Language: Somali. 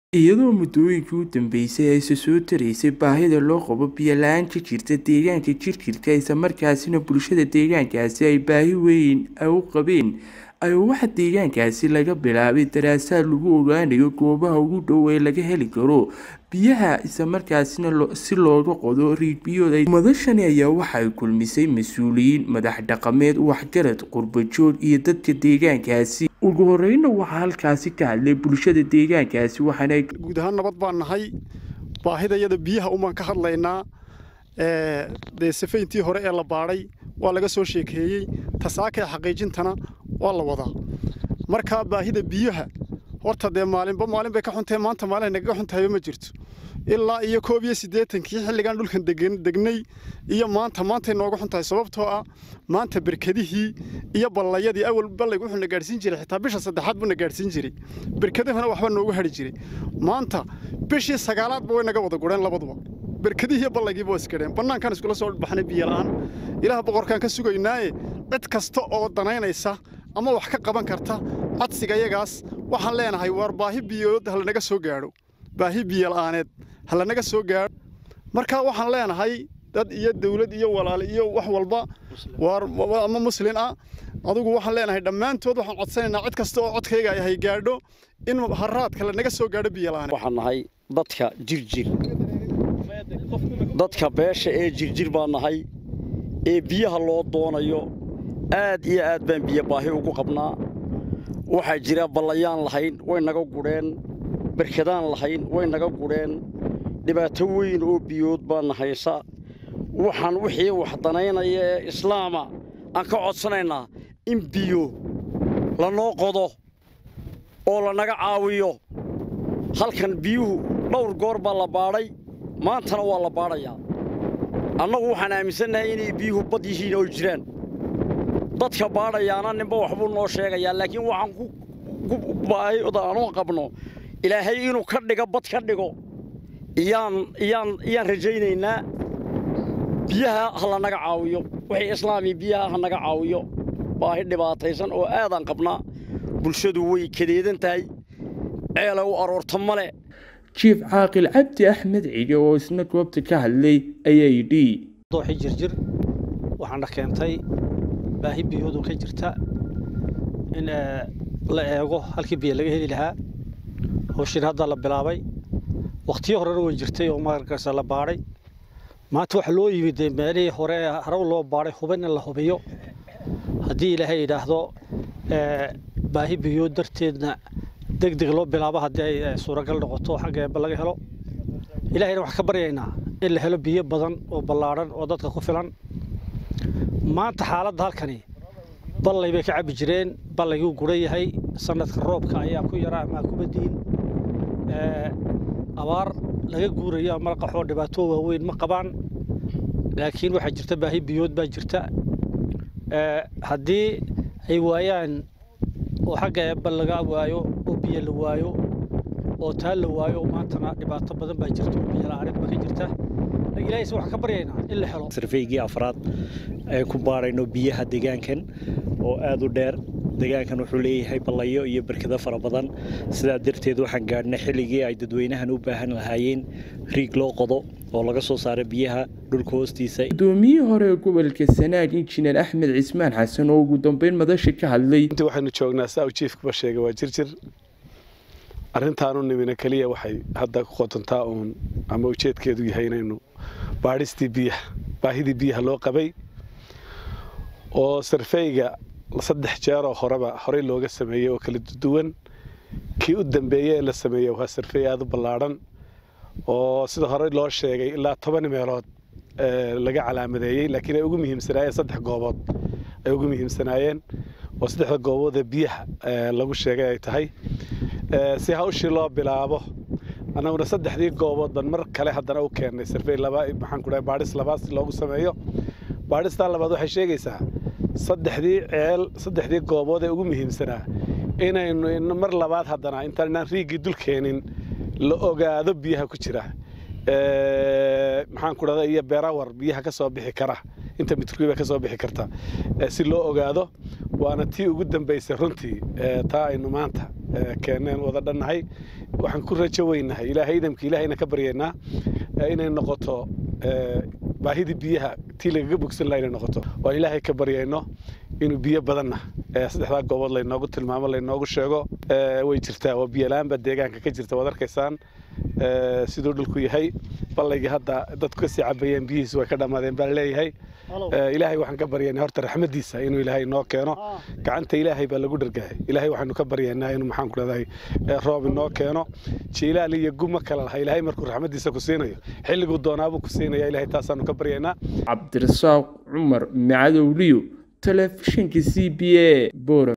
iyadoo muddooyinkii u dambeysay ay soo taraysay baahida loo qabo biyo la-aan ka jirta deegaanka jirjirka isla markaasina bulshada deegaankaasi ay baahi weyn u qabeen ayaa waxaa deegaankaasi laga bilaabay daraasaad lagu ogaanayo goobaha ugu dhow ee laga heli karo biyaha isla markaasina si looga qodo riigbiyood. madashani ayaa waxay kulmisay mas-uuliyiin madax dhaqameed waxgarad qurbajoog iyo dadka deegaankaasi. ugu horeyna waxaa halkaasi ka hadlay bulshada deegaankaasi waxaana guud ahaan nabad baan nahay baahidayada biyaha umaan ka hadlaynaa safayntii hore ee la baaray waa laga soo sheekeeyey tasaaka xaqiijintana waa la wadaa marka baahida biyaha horta maalin bay ka xuntahay maanta maalin naga xuntahay ma jirto ilaa iyo 81 xilligan dhulkan degnay iyo maanta nooga xuntahay sababtoo ah maanta barkadihii iyo ballayadii awal ballaygu wuxuu na gaarsiin jiray xitaa bisha saddexaad buu na gaarsiin jiray barkadahana waxba noogu hari jiray maanta bishii sagaalaad way naga wada gureen labaduba barkadihii iyo ballaygiiba iskadeen banaankan iskula soo baxnay biyo la'aan ilaah boqorkan ka sugaynaaye cid kasta oo danaynaysa ama wax ka qaban karta codsiga iyagaas waxaan leenahay war baahi biyood hal naga soo gaaro baahi biyo la'aaneed hal naga soo gaaro marka waxaan leenahay dad iyo dawlad iyo walaal iyo wax walba war ama muslim ah adigu waxaan leenahay dhamaantood waxaan codsanaynaa cid kasta oo codkayga ay gaadho in haraadka la naga soo gaaro biyo la'aan waxaan nahay dadka jirjir dadka beesha ee jirjir baan nahay ee biyaha loo doonayo aad iyo aad baan biyo baahi ugu qabnaa waxa jira ballayaan lahayn way naga gureen barkadaan lahayn way naga gureen dhibaato weyn oo biyood baan haysa waxaan wixii wax danaynaya ee islaama aan ka codsanaynaa in biyo la noo qodo oo la naga caawiyo halkan biyuhu dhowr goor baa la baaray maantana waa la baarayaa annagu waxaan aaminsanahay inay biyuhu bad yihiin oo jiraan dadka baarayaana ninba waxbuu noo sheegayaa laakiin waxaan ku baahida aanu qabno ilaahay inuu ka dhigo bad ka dhigo iyaan rajaynaynaa biyaha ha la naga caawiyo wixii islaami biyaha ha naga caawiyo baahi dhibaataysan oo aadaan qabnaa bulshadu way kadeedan tahay ceela u aroorta male jiif caaqil cabdi axmed cige oo isna goobta ka hadlay ayaa yidhi dooxi jirjir waxaana keentay baahi biyood oo ka jirta in la eego halkii biyo laga heli lahaa hawshin hadda la bilaabay waqtiyo horena way jirtay oo markaas la baaray maanta waxa loo yimid meelihii hore haraw loo baaray hubin in la hubiyo haddii ilaahay yidhaahdo baahi biyood darteedna degdeg loo bilaabo haddii ay suuragal noqoto xagga laga helo ilaahayna wax ka baryaynaa in la helo biyo badan oo ballaaran oo dadka ku filan maanta xaaladda halkani ballay bay ka cabi jireen ballayguu guran yahay sanadka roobka ayaa ku yaraa ama ku badiin abaar laga guurayo ama qaxoo dhibaato waaweyn ma qabaan laakiin waxaa jirta baahi biyood baa jirta haddii ay waayaan oo xagga bal laga waayo oo biyo la waayo oo taal la waayo maantana dhibaato badan baa jirta oo biyo la'aan ma ka jirta ilaahay wax ka baryaynaa in la helo sarfeygii afraad ee ku baarayno biyaha deegaankan oo aad u dheer deegaankan wuxuu leeyahay ballayo iyo barkado fara badan sidaa darteed waxaan gaadhnay xilligii ay dadweynahan u baahan lahaayeen riig loo qodo oo laga soo saaro biyaha dhulka hoostiisa. gudoomiyihii hore ee gobolka Sanaag injineer Axmed Cismaan Xasan oo ugu dambeyn madasha ka hadlay inta waxaanu joognaa saa u jiifka sheegay waa jirjir arrintaanu nimina kaliya waxay hadda ku qotontaa ama ujeedkeedu yahay inaynu baadhistii biyaha baahidii biyaha loo qabay oo sarfeyga 3 jeer oo horey looga sameeyay oo kala duwan kii u dambeeyay la sameeyay waa sarfey aad u ballaaran oo sida hore loo sheegay ilaa 10 meelood laga calaamadeeyay laakiin ay ugu muhiimsanaayeen 3 goobood ay ugu muhiimsanaayeen oo 3 goobood ee biyaha lagu sheegay ay tahay si hawshii loo bilaabo anaguna 3 goobood ban mar kale haddana u keenay sarfey laba maxaan ku dhahay baadhis labaad si loogu sameeyo baadhista labaad waxay sheegaysaa 3 goobood ee ugu muhiimsanaa inaynu mar labaad haddana intaan riigii dul keenin la ogaado biyaha ku jira maxaan ku dhahay iyo beerawar biyaha ka soo bixi kara inta mitirkiiba ka soo bixi karta si loo ogaado waana tii ugu dambeysay runtii taa aynu maanta keeneen wada dhannahay waxaan ku rajo weynahay ilaahay idamka ilaahayna ka baryaynaa inay noqoto baahida biyaha tii lagaga bogsan lahaa inay noqoto waan ilaahay ka baryayno inuu biyo badanna saddexdaa goobood laynoogu tilmaamo laynoogu sheego way jirtaa waa biyo la'aan baa deegaanka ka jirta waad arkaysaan siduu dhulku yahay ballaygii hadda dadku kasii cabayeen biyihiisu way ka dhammaadeen baa leeyahay ilaahay waxaan ka baryaynaa horta raxmadiisa inuu ilaahay noo keeno gacanta ilaahay baa lagu dhargahay ilaahay waxaanu ka baryaynaa inuu maxaan ku leedahay roob inoo keeno jiilaal iyo guma kala laha ilaahay markuu raxmadiisa ku siinayo xilliguu doonaabuu ku siinaya ilaahay taasaanu ka baryaynaa cabdirasaaq cumar macadowliyo telefishinka CBA Bora